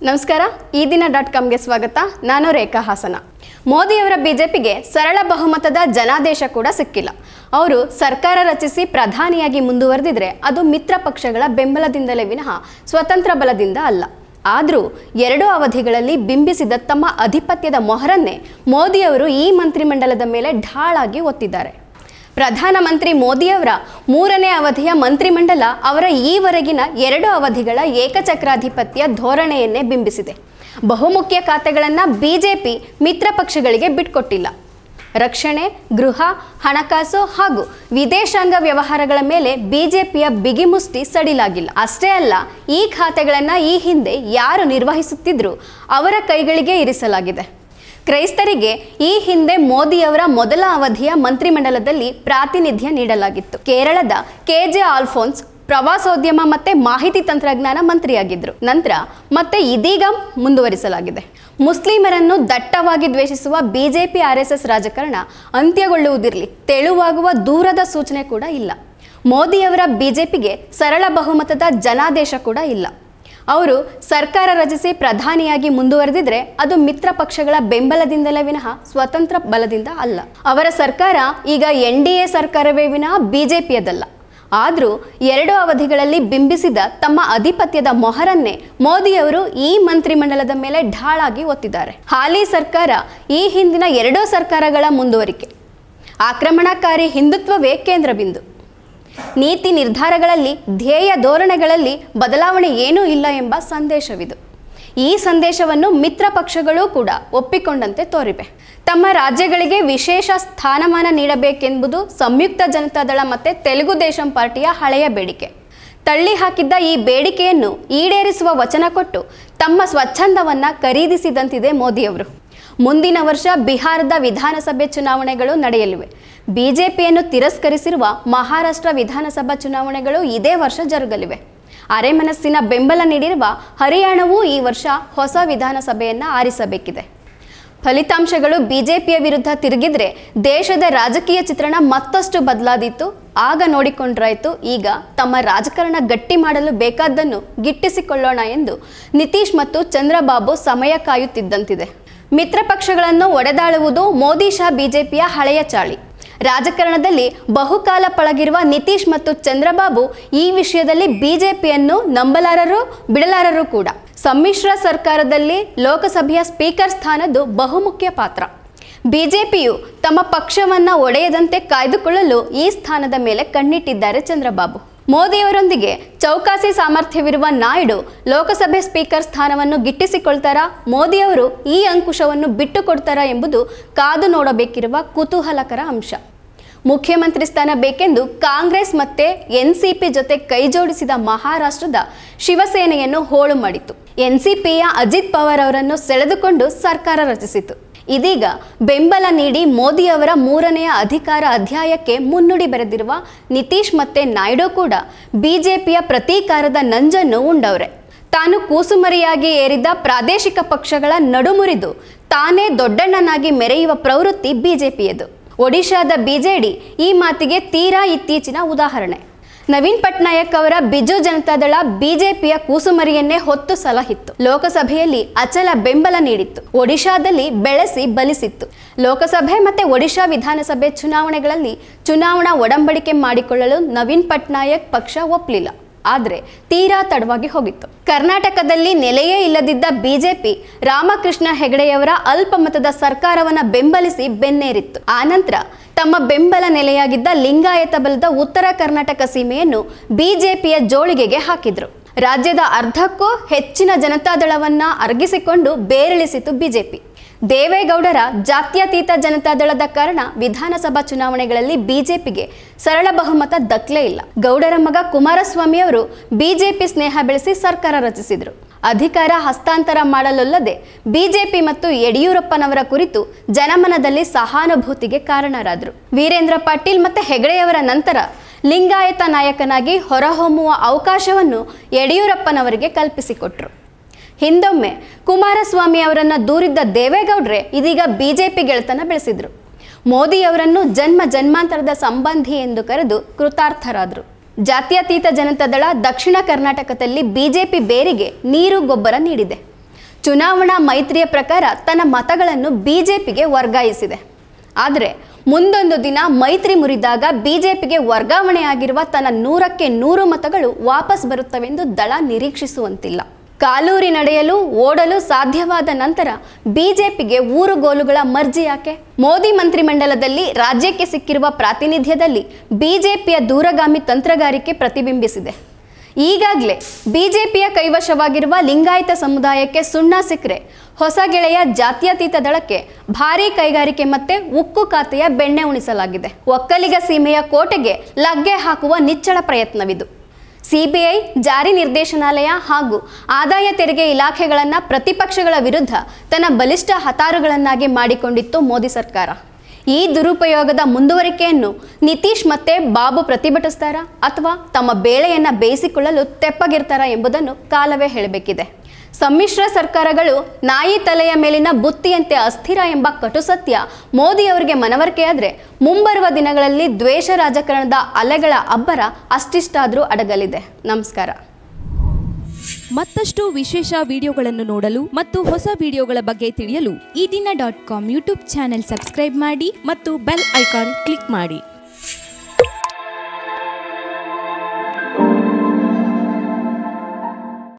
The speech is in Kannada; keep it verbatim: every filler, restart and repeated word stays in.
ನಮಸ್ಕಾರ ಈ ದಿನ ಡಾಟ್ ಕಾಮ್ಗೆ ಸ್ವಾಗತ. ನಾನು ರೇಖಾ ಹಾಸನ. ಮೋದಿಯವರ ಬಿಜೆಪಿಗೆ ಸರಳ ಬಹುಮತದ ಜನಾದೇಶ ಕೂಡ ಸಿಕ್ಕಿಲ್ಲ. ಅವರು ಸರ್ಕಾರ ರಚಿಸಿ ಪ್ರಧಾನಿಯಾಗಿ ಮುಂದುವರೆದಿದ್ರೆ ಅದು ಮಿತ್ರ ಪಕ್ಷಗಳ ಬೆಂಬಲದಿಂದಲೇ ವಿನಃ ಸ್ವತಂತ್ರ ಬಲದಿಂದ ಅಲ್ಲ. ಆದರೂ ಎರಡು ಅವಧಿಗಳಲ್ಲಿ ಬಿಂಬಿಸಿದ ತಮ್ಮ ಅಧಿಪತ್ಯದ ಮೊಹರನ್ನೇ ಮೋದಿಯವರು ಈ ಮಂತ್ರಿಮಂಡಲದ ಮೇಲೆ ಢಾಳಾಗಿ ಒತ್ತಿದ್ದಾರೆ. ಪ್ರಧಾನಮಂತ್ರಿ ಮೋದಿಯವರ ಮೂರನೇ ಅವಧಿಯ ಮಂತ್ರಿಮಂಡಲ ಅವರ ಈವರೆಗಿನ ಎರಡು ಅವಧಿಗಳ ಏಕಚಕ್ರಾಧಿಪತ್ಯ ಧೋರಣೆಯನ್ನೇ ಬಿಂಬಿಸಿದೆ. ಬಹುಮುಖ್ಯ ಖಾತೆಗಳನ್ನು ಬಿಜೆಪಿ ಮಿತ್ರ ಪಕ್ಷಗಳಿಗೆ ಬಿಟ್ಕೊಟ್ಟಿಲ್ಲ. ರಕ್ಷಣೆ, ಗೃಹ, ಹಣಕಾಸು ಹಾಗೂ ವಿದೇಶಾಂಗ ವ್ಯವಹಾರಗಳ ಮೇಲೆ ಬಿಜೆಪಿಯ ಬಿಗಿಮುಷ್ಟಿ ಸಡಿಲಾಗಿಲ್ಲ. ಅಷ್ಟೇ ಅಲ್ಲ, ಈ ಖಾತೆಗಳನ್ನು ಈ ಹಿಂದೆ ಯಾರು ನಿರ್ವಹಿಸುತ್ತಿದ್ರೂ ಅವರ ಕೈಗಳಿಗೆ ಇರಿಸಲಾಗಿದೆ. ಕ್ರೈಸ್ತರಿಗೆ ಈ ಹಿಂದೆ ಮೋದಿಯವರ ಮೊದಲ ಅವಧಿಯ ಮಂತ್ರಿಮಂಡಲದಲ್ಲಿ ಪ್ರಾತಿನಿಧ್ಯ ನೀಡಲಾಗಿತ್ತು. ಕೇರಳದ ಕೆ ಜೆ ಆಲ್ಫೋನ್ಸ್ ಪ್ರವಾಸೋದ್ಯಮ ಮತ್ತು ಮಾಹಿತಿ ತಂತ್ರಜ್ಞಾನ ಮಂತ್ರಿಯಾಗಿದ್ದರು. ನಂತರ ಮತ್ತೆ ಇದೀಗ ಮುಂದುವರಿಸಲಾಗಿದೆ. ಮುಸ್ಲಿಮರನ್ನು ದಟ್ಟವಾಗಿ ದ್ವೇಷಿಸುವ ಬಿಜೆಪಿ ಆರ್ ಎಸ್ ಎಸ್ ರಾಜಕಾರಣ ಅಂತ್ಯಗೊಳ್ಳುವುದಿರಲಿ, ತೆಳುವಾಗುವ ದೂರದ ಸೂಚನೆ ಕೂಡ ಇಲ್ಲ. ಮೋದಿಯವರ ಬಿಜೆಪಿಗೆ ಸರಳ ಬಹುಮತದ ಜನಾದೇಶ ಕೂಡ ಇಲ್ಲ. ಅವರು ಸರ್ಕಾರ ರಚಿಸಿ ಪ್ರಧಾನಿಯಾಗಿ ಮುಂದುವರೆದಿದ್ರೆ ಅದು ಮಿತ್ರ ಪಕ್ಷಗಳ ಬೆಂಬಲದಿಂದಲೇ ವಿನಃ ಸ್ವತಂತ್ರ ಬಲದಿಂದ ಅಲ್ಲ. ಅವರ ಸರ್ಕಾರ ಈಗ ಎನ್ ಡಿ ಎ ಸರ್ಕಾರವೇ ವಿನಃ ಬಿಜೆಪಿಯದಲ್ಲ. ಆದರೂ ಎರಡು ಅವಧಿಗಳಲ್ಲಿ ಬಿಂಬಿಸಿದ ತಮ್ಮ ಅಧಿಪತ್ಯದ ಮೊಹರನ್ನೇ ಮೋದಿಯವರು ಈ ಮಂತ್ರಿಮಂಡಲದ ಮೇಲೆ ಢಾಳಾಗಿ ಒತ್ತಿದ್ದಾರೆ. ಹಾಲಿ ಸರ್ಕಾರ ಈ ಹಿಂದಿನ ಎರಡೂ ಸರ್ಕಾರಗಳ ಮುಂದುವರಿಕೆ. ಆಕ್ರಮಣಕಾರಿ ಹಿಂದುತ್ವವೇ ಕೇಂದ್ರ ಬಿಂದು. ನೀತಿ ನಿರ್ಧಾರಗಳಲ್ಲಿ, ಧ್ಯೇಯ ಧೋರಣೆಗಳಲ್ಲಿ ಬದಲಾವಣೆ ಏನೂ ಇಲ್ಲ ಎಂಬ ಸಂದೇಶವಿದು. ಈ ಸಂದೇಶವನ್ನು ಮಿತ್ರ ಪಕ್ಷಗಳೂ ಕೂಡ ಒಪ್ಪಿಕೊಂಡಂತೆ ತೋರಿವೆ. ತಮ್ಮ ರಾಜ್ಯಗಳಿಗೆ ವಿಶೇಷ ಸ್ಥಾನಮಾನ ನೀಡಬೇಕೆಂಬುದು ಸಂಯುಕ್ತ ಜನತಾದಳ ಮತ್ತು ತೆಲುಗು ದೇಶಂ ಪಾರ್ಟಿಯ ಹಳೆಯ ಬೇಡಿಕೆ. ತಳ್ಳಿ ಹಾಕಿದ್ದ ಈ ಬೇಡಿಕೆಯನ್ನು ಈಡೇರಿಸುವ ವಚನ ಕೊಟ್ಟು ತಮ್ಮ ಸ್ವಚ್ಛಂದವನ್ನು ಖರೀದಿಸಿದಂತಿದೆ ಮೋದಿಯವರು. ಮುಂದಿನ ವರ್ಷ ಬಿಹಾರದ ವಿಧಾನಸಭೆ ಚುನಾವಣೆಗಳು ನಡೆಯಲಿವೆ. ಬಿಜೆಪಿಯನ್ನು ತಿರಸ್ಕರಿಸಿರುವ ಮಹಾರಾಷ್ಟ್ರ ವಿಧಾನಸಭಾ ಚುನಾವಣೆಗಳು ಇದೇ ವರ್ಷ ಜರುಗಲಿವೆ. ಅರೆಮನಸ್ಸಿನ ಬೆಂಬಲ ನೀಡಿರುವ ಹರಿಯಾಣವೂ ಈ ವರ್ಷ ಹೊಸ ವಿಧಾನಸಭೆಯನ್ನು ಆರಿಸಬೇಕಿದೆ. ಫಲಿತಾಂಶಗಳು ಬಿಜೆಪಿಯ ವಿರುದ್ಧ ತಿರುಗಿದ್ರೆ ದೇಶದ ರಾಜಕೀಯ ಚಿತ್ರಣ ಮತ್ತಷ್ಟು ಬದಲಾದೀತು. ಆಗ ನೋಡಿಕೊಂಡ್ರಾಯ್ತು. ಈಗ ತಮ್ಮ ರಾಜಕಾರಣ ಗಟ್ಟಿ ಮಾಡಲು ಬೇಕಾದ್ದನ್ನು ಗಿಟ್ಟಿಸಿಕೊಳ್ಳೋಣ ಎಂದು ನಿತೀಶ್ ಮತ್ತು ಚಂದ್ರಬಾಬು ಸಮಯ ಕಾಯುತ್ತಿದ್ದಂತಿದೆ. ಮಿತ್ರ ಪಕ್ಷಗಳನ್ನು ಒಡೆದಾಳುವುದು ಮೋದಿ ಶಾ ಬಿಜೆಪಿಯ ಹಳೆಯ ಚಾಳಿ. ರಾಜಕಾರಣದಲ್ಲಿ ಬಹುಕಾಲ ಪಳಗಿರುವ ನಿತೀಶ್ ಮತ್ತು ಚಂದ್ರಬಾಬು ಈ ವಿಷಯದಲ್ಲಿ ಬಿಜೆಪಿಯನ್ನು ನಂಬಲಾರರು, ಬಿಡಲಾರರು ಕೂಡ. ಸಮ್ಮಿಶ್ರ ಸರ್ಕಾರದಲ್ಲಿ ಲೋಕಸಭೆಯ ಸ್ಪೀಕರ್ ಸ್ಥಾನದ್ದು ಬಹುಮುಖ್ಯ ಪಾತ್ರ. ಬಿಜೆಪಿಯು ತಮ್ಮ ಪಕ್ಷವನ್ನು ಒಡೆಯದಂತೆ ಕಾಯ್ದುಕೊಳ್ಳಲು ಈ ಸ್ಥಾನದ ಮೇಲೆ ಕಣ್ಣಿಟ್ಟಿದ್ದಾರೆ ಚಂದ್ರಬಾಬು. ಮೋದಿಯವರೊಂದಿಗೆ ಚೌಕಾಸಿ ಸಾಮರ್ಥ್ಯವಿರುವ ನಾಯ್ಡು ಲೋಕಸಭೆ ಸ್ಪೀಕರ್ ಸ್ಥಾನವನ್ನು ಗಿಟ್ಟಿಸಿಕೊಳ್ತಾರಾ, ಮೋದಿಯವರು ಈ ಅಂಕುಶವನ್ನು ಬಿಟ್ಟು ಕೊಡ್ತಾರಾ ಎಂಬುದು ಕಾದು ನೋಡಬೇಕಿರುವ ಕುತೂಹಲಕರ ಅಂಶ. ಮುಖ್ಯಮಂತ್ರಿ ಸ್ಥಾನ ಬೇಕೆಂದು ಕಾಂಗ್ರೆಸ್ ಮತ್ತೆ ಎನ್ ಸಿ ಪಿ ಜೊತೆ ಕೈಜೋಡಿಸಿದ ಮಹಾರಾಷ್ಟ್ರದ ಶಿವಸೇನೆಯನ್ನು ಹೋಳು ಮಾಡಿತು. ಎನ್ ಸಿ ಪಿಯ ಅಜಿತ್ ಪವಾರ್ ಅವರನ್ನು ಸೆಳೆದುಕೊಂಡು ಸರ್ಕಾರ ರಚಿಸಿತು. ಇದೀಗ ಬೆಂಬಲ ನೀಡಿ ಮೋದಿಯವರ ಮೂರನೆಯ ಅಧಿಕಾರ ಅಧ್ಯಾಯಕ್ಕೆ ಮುನ್ನುಡಿ ಬರೆದಿರುವ ನಿತೀಶ್ ಮತ್ತೆ ನಾಯ್ಡು ಕೂಡ ಬಿಜೆಪಿಯ ಪ್ರತೀಕಾರದ ನಂಜನ್ನು ಉಂಡವ್ರೆ. ತಾನು ಕೂಸುಮರಿಯಾಗಿ ಏರಿದ್ದ ಪ್ರಾದೇಶಿಕ ಪಕ್ಷಗಳ ನಡುಮುರಿದು ತಾನೇ ದೊಡ್ಡಣ್ಣನಾಗಿ ಮೆರೆಯುವ ಪ್ರವೃತ್ತಿ ಬಿಜೆಪಿಯದು. ಒಡಿಶಾದ ಬಿಜೆಡಿ ಈ ಮಾತಿಗೆ ತೀರಾ ಇತ್ತೀಚಿನ ಉದಾಹರಣೆ. ನವೀನ್ ಪಟ್ನಾಯಕ್ ಅವರ ಬಿಜು ಜನತಾದಳ ಬಿಜೆಪಿಯ ಕೂಸುಮರಿಯನ್ನೇ ಹೊತ್ತು ಸಲಹಿತ್ತು. ಲೋಕಸಭೆಯಲ್ಲಿ ಅಚಲ ಬೆಂಬಲ ನೀಡಿತ್ತು. ಒಡಿಶಾದಲ್ಲಿ ಬೆಳೆಸಿ ಬಲಿಸಿತ್ತು. ಲೋಕಸಭೆ ಮತ್ತು ಒಡಿಶಾ ವಿಧಾನಸಭೆ ಚುನಾವಣೆಗಳಲ್ಲಿ ಚುನಾವಣಾ ಒಡಂಬಡಿಕೆ ಮಾಡಿಕೊಳ್ಳಲು ನವೀನ್ ಪಟ್ನಾಯಕ್ ಪಕ್ಷ ಒಪ್ಪಲಿಲ್ಲ. ಆದರೆ ತೀರಾ ತಡವಾಗಿ ಹೋಗಿತ್ತು. ಕರ್ನಾಟಕದಲ್ಲಿ ನೆಲೆಯೇ ಇಲ್ಲದಿದ್ದ ಬಿಜೆಪಿ ರಾಮಕೃಷ್ಣ ಹೆಗಡೆಯವರ ಅಲ್ಪಮತದ ಸರ್ಕಾರವನ್ನು ಬೆಂಬಲಿಸಿ ಬೆನ್ನೇರಿತ್ತು. ಆನಂತರ ತಮ್ಮ ಬೆಂಬಲ ನೆಲೆಯಾಗಿದ್ದ ಲಿಂಗಾಯತ ಬಲದ ಉತ್ತರ ಕರ್ನಾಟಕ ಸೀಮೆಯನ್ನು ಬಿಜೆಪಿಯ ಜೋಳಿಗೆಗೆ ಹಾಕಿದ್ರು. ರಾಜ್ಯದ ಅರ್ಧಕ್ಕೂ ಹೆಚ್ಚಿನ ಜನತಾದಳವನ್ನ ಅರಗಿಸಿಕೊಂಡು ಬೇರಿಳಿಸಿತು ಬಿಜೆಪಿ. ದೇವೇಗೌಡರ ಜಾತ್ಯತೀತ ಜನತಾದಳದ ಕಾರಣ ವಿಧಾನಸಭಾ ಚುನಾವಣೆಗಳಲ್ಲಿ ಬಿಜೆಪಿಗೆ ಸರಳ ಬಹುಮತ ದಕ್ಕಲೇ ಇಲ್ಲ. ಗೌಡರ ಮಗ ಕುಮಾರಸ್ವಾಮಿ ಅವರು ಬಿಜೆಪಿ ಸ್ನೇಹ ಬೆಳೆಸಿ ಸರ್ಕಾರ ರಚಿಸಿದರು. ಅಧಿಕಾರ ಹಸ್ತಾಂತರ ಮಾಡಲೊಲ್ಲದೆ ಬಿಜೆಪಿ ಮತ್ತು ಯಡಿಯೂರಪ್ಪನವರ ಕುರಿತು ಜನಮನದಲ್ಲಿ ಸಹಾನುಭೂತಿಗೆ ಕಾರಣರಾದರು. ವೀರೇಂದ್ರ ಪಾಟೀಲ್ ಮತ್ತು ಹೆಗಡೆಯವರ ನಂತರ ಲಿಂಗಾಯತ ನಾಯಕನಾಗಿ ಹೊರಹೊಮ್ಮುವ ಅವಕಾಶವನ್ನು ಯಡಿಯೂರಪ್ಪನವರಿಗೆ ಕಲ್ಪಿಸಿಕೊಟ್ರು. ಹಿಂದೊಮ್ಮೆ ಕುಮಾರಸ್ವಾಮಿ ಅವರನ್ನು ದೂರಿದ್ದ ದೇವೇಗೌಡ್ರೆ ಇದೀಗ ಬಿಜೆಪಿ ಗೆಳೆತನ ಬೆಳೆಸಿದ್ರು. ಮೋದಿಯವರನ್ನು ಜನ್ಮ ಜನ್ಮಾಂತರದ ಸಂಬಂಧಿ ಎಂದು ಕರೆದು ಕೃತಾರ್ಥರಾದರು. ಜಾತ್ಯತೀತ ಜನತಾದಳ ದಕ್ಷಿಣ ಕರ್ನಾಟಕದಲ್ಲಿ ಬಿಜೆಪಿ ಬೇರಿಗೆ ನೀರು ಗೊಬ್ಬರ ನೀಡಿದೆ. ಚುನಾವಣಾ ಮೈತ್ರಿಯ ಪ್ರಕಾರ ತನ್ನ ಮತಗಳನ್ನು ಬಿಜೆಪಿಗೆ ವರ್ಗಾಯಿಸಿದೆ. ಆದರೆ ಮುಂದೊಂದು ದಿನ ಮೈತ್ರಿ ಮುರಿದಾಗ ಬಿಜೆಪಿಗೆ ವರ್ಗಾವಣೆಯಾಗಿರುವ ತನ್ನ ನೂರಕ್ಕೆ ನೂರು ಮತಗಳು ವಾಪಸ್ ಬರುತ್ತವೆಂದು ದಳ ನಿರೀಕ್ಷಿಸುವಂತಿಲ್ಲ. ಕಾಲೂರಿ ನಡೆಯಲು ಓಡಲು ಸಾಧ್ಯವಾದ ನಂತರ ಬಿಜೆಪಿಗೆ ಊರುಗೋಲುಗಳ ಮರ್ಜಿ ಯಾಕೆ? ಮೋದಿ ಮಂತ್ರಿಮಂಡಲದಲ್ಲಿ ರಾಜ್ಯಕ್ಕೆ ಸಿಕ್ಕಿರುವ ಪ್ರಾತಿನಿಧ್ಯದಲ್ಲಿ ಬಿಜೆಪಿಯ ದೂರಗಾಮಿ ತಂತ್ರಗಾರಿಕೆ ಪ್ರತಿಬಿಂಬಿಸಿದೆ. ಈಗಾಗಲೇ ಬಿಜೆಪಿಯ ಕೈವಶವಾಗಿರುವ ಲಿಂಗಾಯತ ಸಮುದಾಯಕ್ಕೆ ಸುಣ್ಣ ಸಿಕ್ಕರೆ ಹೊಸ ಗೆಳೆಯ ಜಾತ್ಯತೀತ ದಳಕ್ಕೆ ಭಾರೀ ಕೈಗಾರಿಕೆ ಮತ್ತೆ ಉಕ್ಕು ಖಾತೆಯ ಬೆಣ್ಣೆ ಉಣಿಸಲಾಗಿದೆ. ಒಕ್ಕಲಿಗ ಸೀಮೆಯ ಕೋಟೆಗೆ ಲಗ್ಗೆ ಹಾಕುವ ನಿಚ್ಚಳ ಪ್ರಯತ್ನವಿದು. ಸಿಬಿಐ, ಜಾರಿ ನಿರ್ದೇಶನಾಲಯ ಹಾಗೂ ಆದಾಯ ತೆರಿಗೆ ಇಲಾಖೆಗಳನ್ನು ಪ್ರತಿಪಕ್ಷಗಳ ವಿರುದ್ಧ ತನ್ನ ಬಲಿಷ್ಠ ಹತಾರುಗಳನ್ನಾಗಿ ಮಾಡಿಕೊಂಡಿತ್ತು ಮೋದಿ ಸರ್ಕಾರ. ಈ ದುರುಪಯೋಗದ ಮುಂದುವರಿಕೆಯನ್ನು ನಿತೀಶ್ ಮತ್ತೆ ಬಾಬು ಪ್ರತಿಭಟಿಸ್ತಾರಾ ಅಥವಾ ತಮ್ಮ ಬೇಳೆಯನ್ನು ಬೇಯಿಸಿಕೊಳ್ಳಲು ತೆಪ್ಪಗಿರ್ತಾರಾ ಎಂಬುದನ್ನು ಕಾಲವೇ ಹೇಳಬೇಕಿದೆ. ಸಮ್ಮಿಶ್ರ ಸರ್ಕಾರಗಳು ನಾಯಿ ತಲೆಯ ಮೇಲಿನ ಬುತ್ತಿಯಂತೆ ಅಸ್ಥಿರ ಎಂಬ ಕಟು ಸತ್ಯ ಮೋದಿಯವರಿಗೆ ಮನವರಿಕೆಯಾದರೆ ಮುಂಬರುವ ದಿನಗಳಲ್ಲಿ ದ್ವೇಷ ರಾಜಕಾರಣದ ಅಲೆಗಳ ಅಬ್ಬರ ಅಷ್ಟಿಷ್ಟಾದರೂ ಅಡಗಲಿದೆ. ನಮಸ್ಕಾರ. ಮತ್ತಷ್ಟು ವಿಶೇಷ ವಿಡಿಯೋಗಳನ್ನು ನೋಡಲು ಮತ್ತು ಹೊಸ ವಿಡಿಯೋಗಳ ಬಗ್ಗೆ ತಿಳಿಯಲು Eedina dot com YouTube channel subscribe ಮಾಡಿ ಮತ್ತು ಬೆಲ್ ಐಕಾನ್ ಕ್ಲಿಕ್ ಮಾಡಿ.